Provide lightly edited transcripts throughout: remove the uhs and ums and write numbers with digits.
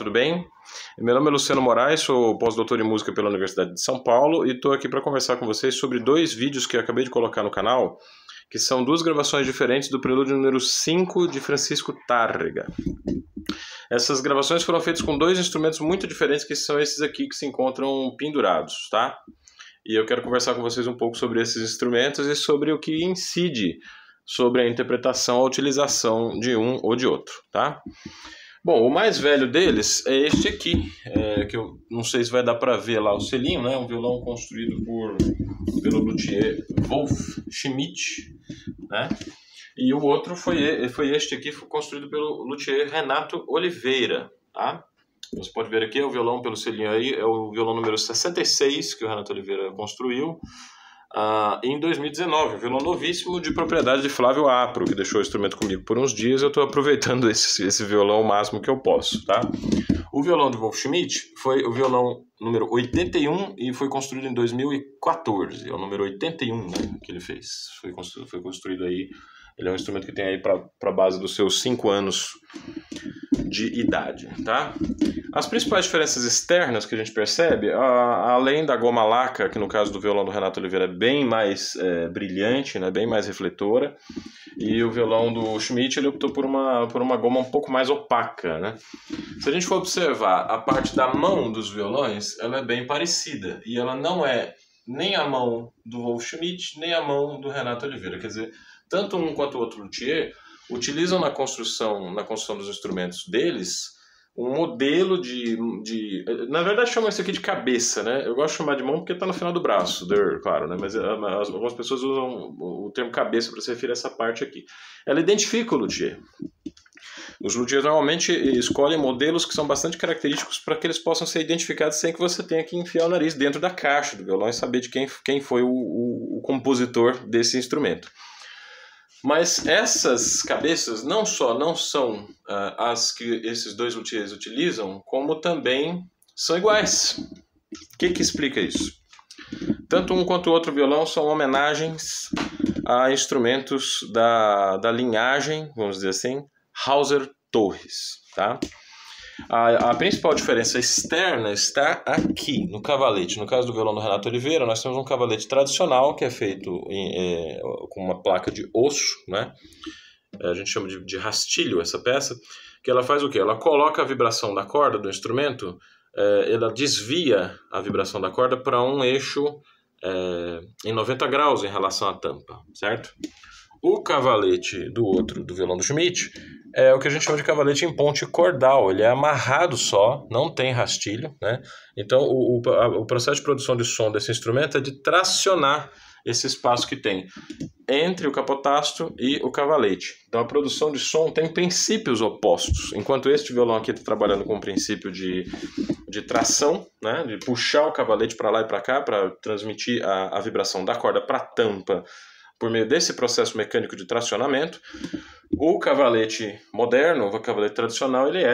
tudo bem? Meu nome é Luciano Moraes, sou pós-doutor em música pela Universidade de São Paulo e estou aqui para conversar com vocês sobre dois vídeos que eu acabei de colocar no canal, que são duas gravações diferentes do prelúdio número 5 de Francisco Tárrega. Essas gravações foram feitas com dois instrumentos muito diferentes, que são esses aqui que se encontram pendurados, tá? E eu quero conversar com vocês um pouco sobre esses instrumentos e sobre o que incide sobre a interpretação, a utilização de um ou de outro, tá? Bom, o mais velho deles é este aqui, que eu não sei se vai dar para ver lá o selinho, né? Um violão construído pelo luthier Wolf Schmidt, né? E o outro foi este aqui, foi construído pelo luthier Renato Oliveira, tá? Você pode ver aqui, é o violão pelo selinho aí, é o violão número 66 que o Renato Oliveira construiu em 2019, um violão novíssimo de propriedade de Flávio Apro, que deixou o instrumento comigo por uns dias. Eu estou aproveitando esse violão o máximo que eu posso, tá? O violão de Wolf Schmidt foi o violão número 81 e foi construído em 2014, é o número 81, né, que ele fez, foi construído aí. Ele é um instrumento que tem aí para a base dos seus 5 anos de idade, tá? As principais diferenças externas que a gente percebe, além da goma laca, que no caso do violão do Renato Oliveira é bem mais brilhante, né, bem mais refletora, e o violão do Schmidt ele optou por uma goma um pouco mais opaca, né? Se a gente for observar a parte da mão dos violões, ela é bem parecida, e ela não é nem a mão do Wolf Schmidt, nem a mão do Renato Oliveira, quer dizer, tanto um quanto o outro luthier utilizam na construção dos instrumentos deles um modelo na verdade chamam isso aqui de cabeça, né? Eu gosto de chamar de mão porque está no final do braço, claro, né? Mas algumas pessoas usam o termo cabeça para se referir a essa parte aqui. Ela identifica o luthier. Os luthiers normalmente escolhem modelos que são bastante característicos para que eles possam ser identificados sem que você tenha que enfiar o nariz dentro da caixa do violão e saber de quem foi o compositor desse instrumento. Mas essas cabeças não só não são as que esses dois luthiers utilizam, como também são iguais. O que explica isso? Tanto um quanto o outro violão são homenagens a instrumentos da linhagem, vamos dizer assim, Hauser Torres, tá? A principal diferença externa está aqui, no cavalete. No caso do violão do Renato Oliveira, nós temos um cavalete tradicional que é feito com uma placa de osso, né? A gente chama de rastilho essa peça, que ela faz o quê? Ela coloca a vibração da corda do instrumento, ela desvia a vibração da corda para um eixo em 90 graus em relação à tampa, certo? O cavalete do violão do Schmidt é o que a gente chama de cavalete em ponte cordal. Ele é amarrado só, não tem rastilho, né? Então o processo de produção de som desse instrumento é de tracionar esse espaço que tem entre o capotasto e o cavalete. Então a produção de som tem princípios opostos. Enquanto este violão aqui está trabalhando com o princípio de tração, né? De puxar o cavalete para lá e para cá para transmitir a vibração da corda para a tampa por meio desse processo mecânico de tracionamento. O cavalete moderno, o cavalete tradicional, ele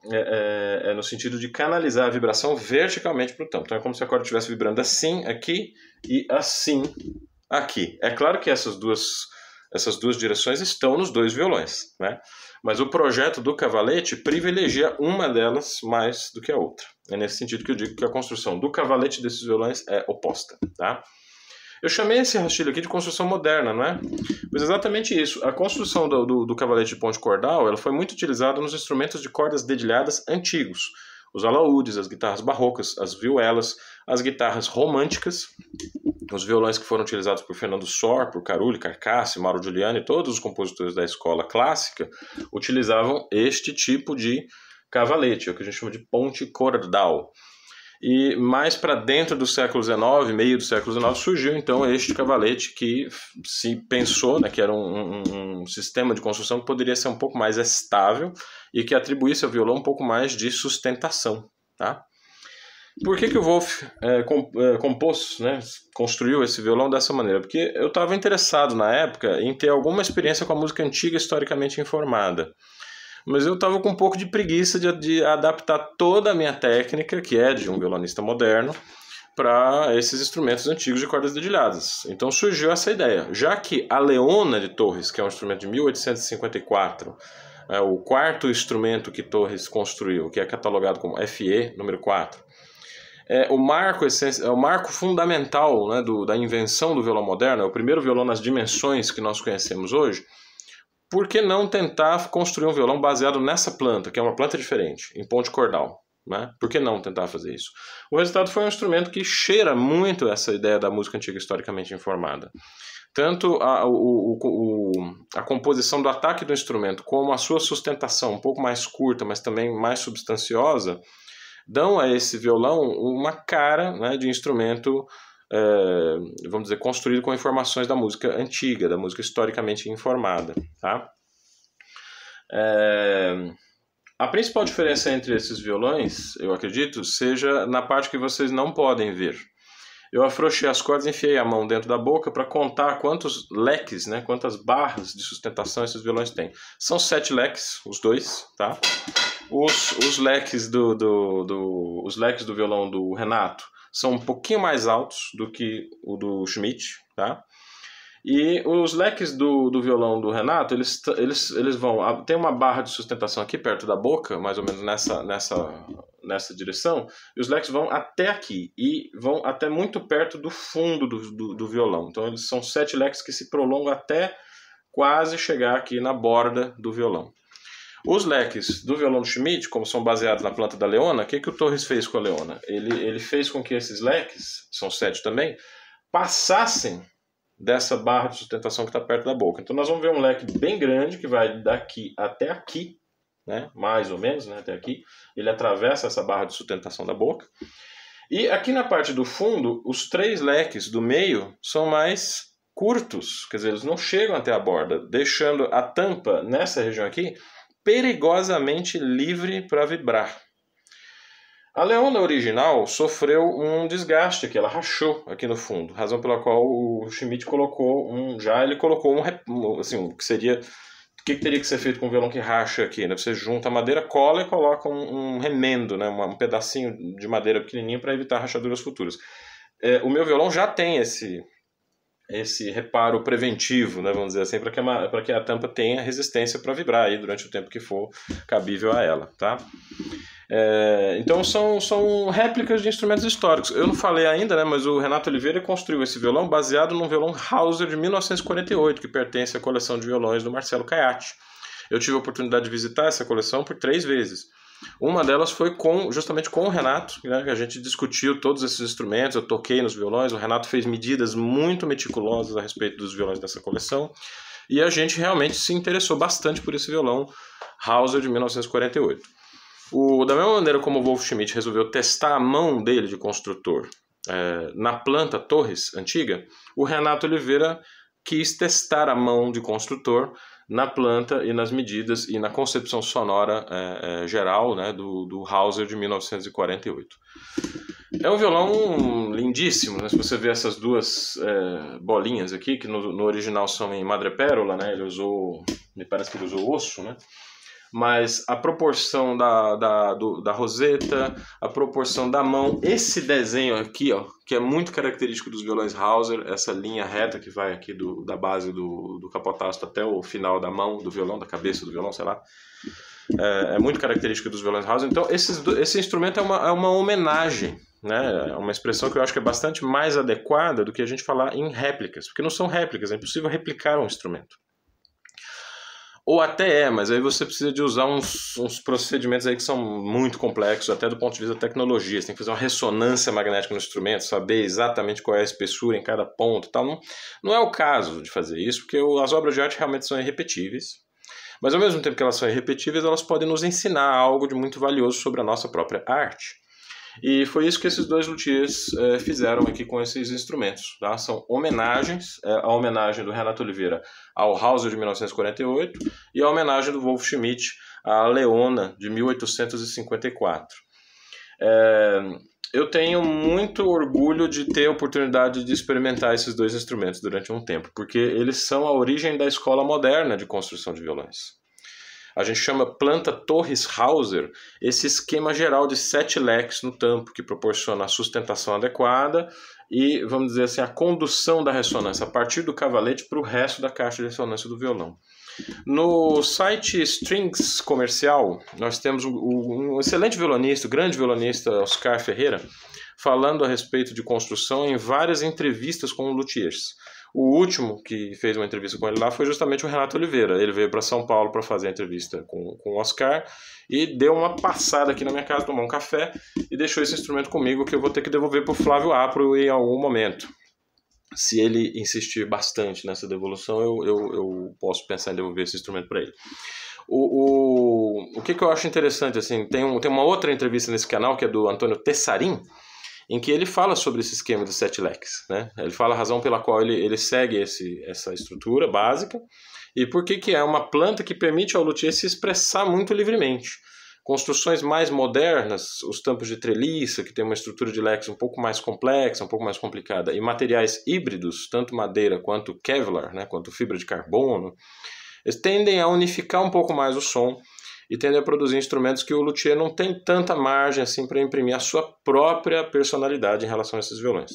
é no sentido de canalizar a vibração verticalmente para o tampo. Então é como se a corda estivesse vibrando assim aqui e assim aqui. É claro que essas duas direções estão nos dois violões, né? Mas o projeto do cavalete privilegia uma delas mais do que a outra. É nesse sentido que eu digo que a construção do cavalete desses violões é oposta, tá? Eu chamei esse rastilho aqui de construção moderna, não é? Pois exatamente isso. A construção do cavalete de ponte cordal ela foi muito utilizada nos instrumentos de cordas dedilhadas antigos. Os alaúdes, as guitarras barrocas, as vihuelas, as guitarras românticas, os violões que foram utilizados por Fernando Sor, por Carulli, Carcasse, Mauro Giuliani, todos os compositores da escola clássica utilizavam este tipo de cavalete, é o que a gente chama de ponte cordal. E mais para dentro do século XIX, meio do século XIX, surgiu então este cavalete que se pensou, né, que era um sistema de construção que poderia ser um pouco mais estável e que atribuísse ao violão um pouco mais de sustentação, tá? Por que o Wolf compôs, né, construiu esse violão dessa maneira? Porque eu estava interessado na época em ter alguma experiência com a música antiga historicamente informada. Mas eu estava com um pouco de preguiça de adaptar toda a minha técnica, que é de um violonista moderno, para esses instrumentos antigos de cordas dedilhadas. Então surgiu essa ideia. Já que a Leona de Torres, que é um instrumento de 1854, o quarto instrumento que Torres construiu, que é catalogado como FE número 4, é o marco fundamental, né, da invenção do violão moderno, é o primeiro violão nas dimensões que nós conhecemos hoje. Por que não tentar construir um violão baseado nessa planta, que é uma planta diferente, em ponte cordal? Né? Por que não tentar fazer isso? O resultado foi um instrumento que cheira muito essa ideia da música antiga historicamente informada. Tanto a composição do ataque do instrumento, como a sua sustentação um pouco mais curta, mas também mais substanciosa, dão a esse violão uma cara, né, de instrumento, vamos dizer, construído com informações da música antiga, da música historicamente informada. Tá? A principal diferença entre esses violões, eu acredito, seja na parte que vocês não podem ver. Eu afrouxei as cordas e enfiei a mão dentro da boca para contar quantos leques, né, quantas barras de sustentação esses violões têm. São 7 leques, os dois, tá? Os leques os leques do violão do Renato são um pouquinho mais altos do que o do Schmidt, tá? E os leques do violão do Renato, eles vão... Tem uma barra de sustentação aqui perto da boca, mais ou menos nessa direção, e os leques vão até aqui, e vão até muito perto do fundo do violão. Então eles são 7 leques que se prolongam até quase chegar aqui na borda do violão. Os leques do violão do Schmidt, como são baseados na planta da Leona, o que o Torres fez com a Leona? Ele fez com que esses leques, são 7 também, passassem dessa barra de sustentação que está perto da boca. Então nós vamos ver um leque bem grande que vai daqui até aqui, né? Mais ou menos, né? Até aqui. Ele atravessa essa barra de sustentação da boca. E aqui na parte do fundo, os 3 leques do meio são mais curtos, quer dizer, eles não chegam até a borda, deixando a tampa nessa região aqui perigosamente livre para vibrar. A Leona original sofreu um desgaste aqui, ela rachou aqui no fundo, razão pela qual o Schmidt colocou assim, o que teria que ser feito com um violão que racha aqui, né? Você junta a madeira, cola e coloca um remendo, né? Um pedacinho de madeira pequenininho para evitar rachaduras futuras. O meu violão já tem esse reparo preventivo, né, vamos dizer assim, para que a tampa tenha resistência para vibrar aí durante o tempo que for cabível a ela, tá? Então são réplicas de instrumentos históricos. Eu não falei ainda, né, mas o Renato Oliveira construiu esse violão baseado num violão Hauser de 1948, que pertence à coleção de violões do Marcelo Caiati. Eu tive a oportunidade de visitar essa coleção por 3 vezes. Uma delas foi justamente com o Renato, né, que a gente discutiu todos esses instrumentos, eu toquei nos violões, o Renato fez medidas muito meticulosas a respeito dos violões dessa coleção, e a gente realmente se interessou bastante por esse violão Hauser de 1948. Da mesma maneira como o Wolf Schmidt resolveu testar a mão dele de construtor na planta Torres antiga, o Renato Oliveira quis testar a mão de construtor na planta e nas medidas e na concepção sonora geral, né, do Hauser de 1948. É um violão lindíssimo, né? Se você ver essas duas bolinhas aqui, que no original são em madrepérola, né? Me parece que ele usou osso, né? Mas a proporção da roseta, a proporção da mão, esse desenho aqui, ó, que é muito característico dos violões Hauser, essa linha reta que vai aqui da base do capotasto até o final da mão do violão, da cabeça do violão, sei lá, é muito característico dos violões Hauser. Então esse instrumento é uma homenagem, né? É uma expressão que eu acho que é bastante mais adequada do que a gente falar em réplicas, porque não são réplicas, é impossível replicar um instrumento. Ou até mas aí você precisa de usar uns procedimentos aí que são muito complexos, até do ponto de vista da tecnologia. Você tem que fazer uma ressonância magnética no instrumento, saber exatamente qual é a espessura em cada ponto e tal. Não é o caso de fazer isso, porque as obras de arte realmente são irrepetíveis. Mas ao mesmo tempo que elas são irrepetíveis, elas podem nos ensinar algo de muito valioso sobre a nossa própria arte. E foi isso que esses 2 luthiers fizeram aqui com esses instrumentos. Tá? São homenagens, a homenagem do Renato Oliveira ao Hauser de 1948 e a homenagem do Wolf Schmidt à Leona de 1854. Eu tenho muito orgulho de ter a oportunidade de experimentar esses 2 instrumentos durante um tempo, porque eles são a origem da escola moderna de construção de violões. A gente chama planta Torres Hauser esse esquema geral de 7 leques no tampo, que proporciona a sustentação adequada e, vamos dizer assim, a condução da ressonância a partir do cavalete para o resto da caixa de ressonância do violão. No site Strings Comercial, nós temos um excelente violonista, grande violonista, Oscar Ferreira, falando a respeito de construção em várias entrevistas com luthiers. O último que fez uma entrevista com ele lá foi justamente o Renato Oliveira. Ele veio para São Paulo para fazer a entrevista com o Oscar e deu uma passada aqui na minha casa, tomou um café e deixou esse instrumento comigo, que eu vou ter que devolver para o Flávio Apro em algum momento. Se ele insistir bastante nessa devolução, eu posso pensar em devolver esse instrumento para ele. O que eu acho interessante, assim, tem uma outra entrevista nesse canal, que é do Antônio Tessarin, em que ele fala sobre esse esquema de 7 leques, né? Ele fala a razão pela qual ele segue essa estrutura básica e por que é uma planta que permite ao luthier se expressar muito livremente. Construções mais modernas, os tampos de treliça, que tem uma estrutura de leques um pouco mais complexa, um pouco mais complicada, e materiais híbridos, tanto madeira quanto Kevlar, né, quanto fibra de carbono, eles tendem a unificar um pouco mais o som e tendem a produzir instrumentos que o luthier não tem tanta margem assim para imprimir a sua própria personalidade em relação a esses violões.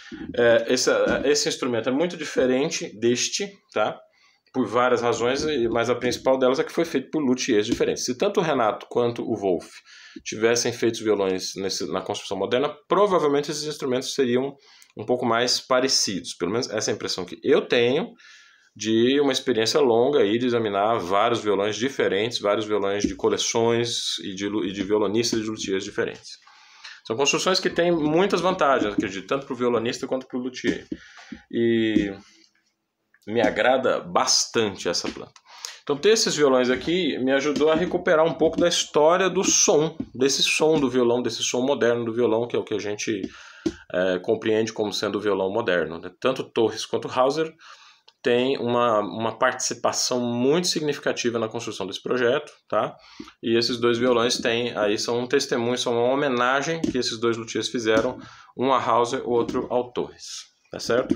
Esse instrumento é muito diferente deste, tá? Por várias razões, mas a principal delas é que foi feito por luthiers diferentes. Se tanto o Renato quanto o Wolf tivessem feito violões na construção moderna, provavelmente esses instrumentos seriam um pouco mais parecidos. Pelo menos essa é a impressão que eu tenho de uma experiência longa aí de examinar vários violões diferentes, vários violões de coleções e de violonistas e de luthiers diferentes. São construções que têm muitas vantagens, acredito, tanto para o violonista quanto para o luthier. E me agrada bastante essa planta. Então ter esses violões aqui me ajudou a recuperar um pouco da história do som, desse som do violão, desse som moderno do violão, que é o que a gente compreende como sendo o violão moderno, né? Tanto Torres quanto Hauser tem uma participação muito significativa na construção desse projeto, tá? E esses dois violões são um testemunho, são uma homenagem que esses dois luthiers fizeram, um a Hauser, o outro ao Torres. Tá certo?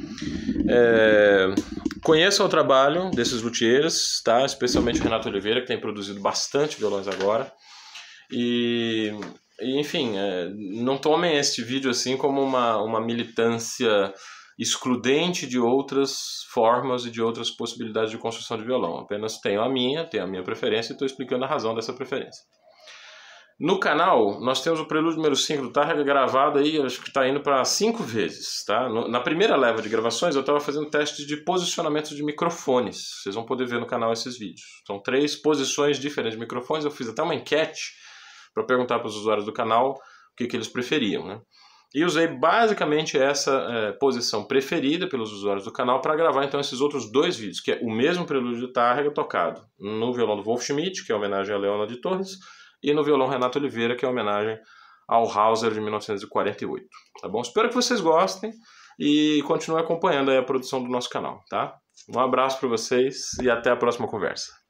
Conheçam o trabalho desses luthiers, tá? Especialmente o Renato Oliveira, que tem produzido bastante violões agora. Enfim, não tomem este vídeo assim como uma militância excludente de outras formas e de outras possibilidades de construção de violão. Apenas tenho a minha preferência e estou explicando a razão dessa preferência. No canal, nós temos o prelúdio número 5 do Tárrega gravado aí, acho que está indo para 5 vezes, tá? Na primeira leva de gravações, eu estava fazendo testes de posicionamento de microfones. Vocês vão poder ver no canal esses vídeos. São 3 posições diferentes de microfones. Eu fiz até uma enquete para perguntar para os usuários do canal o que eles preferiam, né? E usei basicamente essa posição preferida pelos usuários do canal para gravar então esses outros 2 vídeos, que é o mesmo prelúdio do Tárrega tocado no violão do Wolf Schmidt, que é homenagem a Leona de Torres, e no violão Renato Oliveira, que é homenagem ao Hauser de 1948. Tá bom? Espero que vocês gostem e continuem acompanhando aí a produção do nosso canal, tá? Um abraço para vocês e até a próxima conversa.